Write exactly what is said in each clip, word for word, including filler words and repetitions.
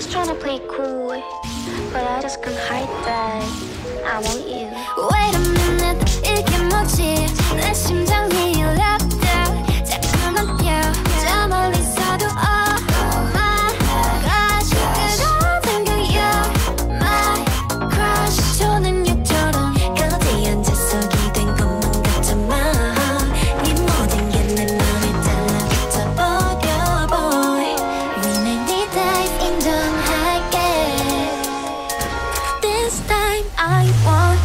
was trying to play cool, but I just can't hide that I want you. Wait a minute, 이게 뭐지? 내 심장이 랩다 자꾸만 뛰어 저 멀리서도 Oh my gosh 그런 생각 You're my crush 조는 유처럼 거기 앉아서 기댄 것만 같잖아 네 모든 게 내 맘에 달라붙어버려 boy 위내 네 type 인정할게 This time I want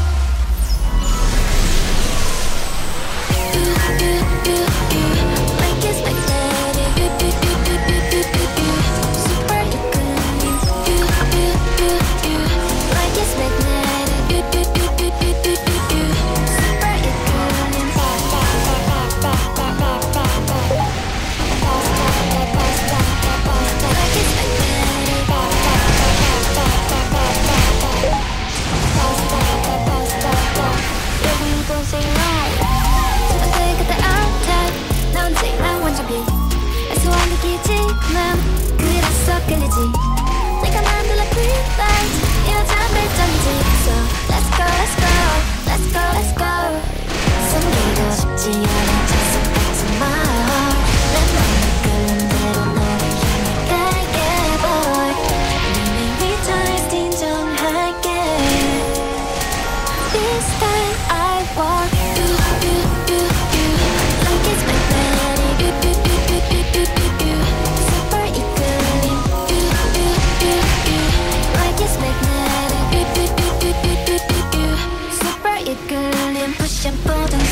끌리지 내가 만들어 green light 이러자 발전지 So let's go let's go let's go let's go 숨기고 싶지 않은 자석 같은 마음 내 맘을 끌는 대로 너를 향해 갈게 boy 위내 네 taste 인정할게 This time I want you you you you like it's magnetic you you you you you you you super 이끌림 It's magnetic, super 이끌림 push and pull